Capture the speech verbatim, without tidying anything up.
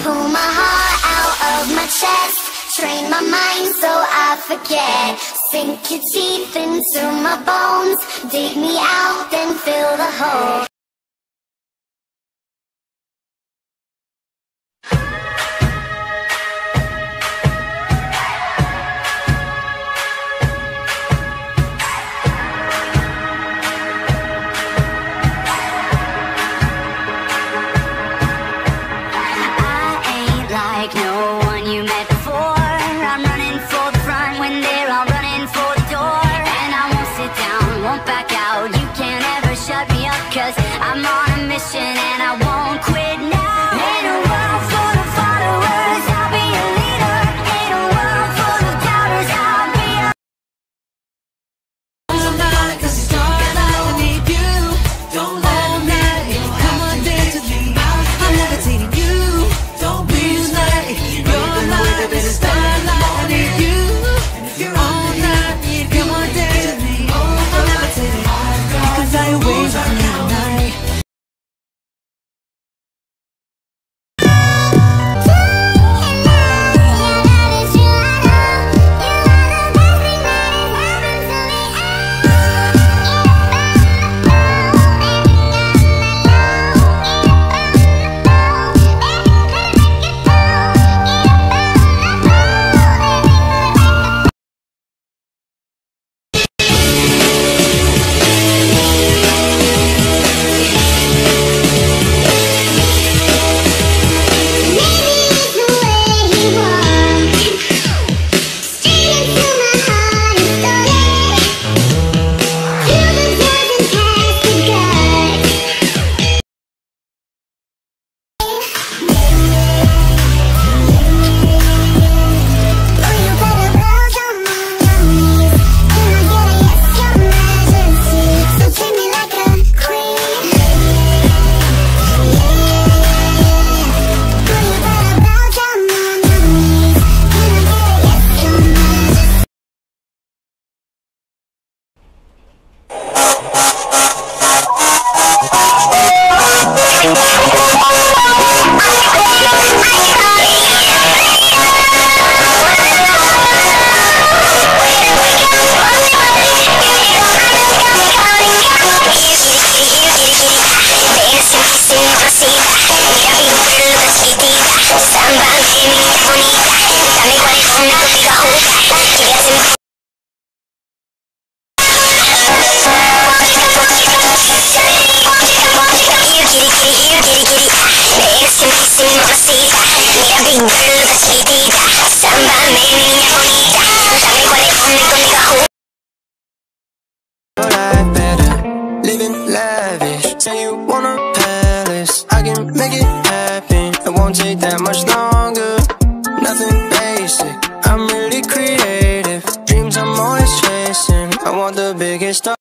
Pull my heart out of my chest, train my mind so I forget. Sink your teeth into my bones, dig me out, then fill the hole. Cause I'm on a mission and I won't quit now. In a world full of followers, I'll be a leader. In a world full of doubters, I'll be a tonight, cause it's dark like I need you. Don't let me, come on, dance with me. I'm levitating you. Don't be late. Your life is starlight like I need you. All night, come on, dance with me. I'm levitating. You can fly away from me. Say you want a palace, I can make it happen. It won't take that much longer. Nothing basic, I'm really creative. Dreams I'm always chasing. I want the biggest star.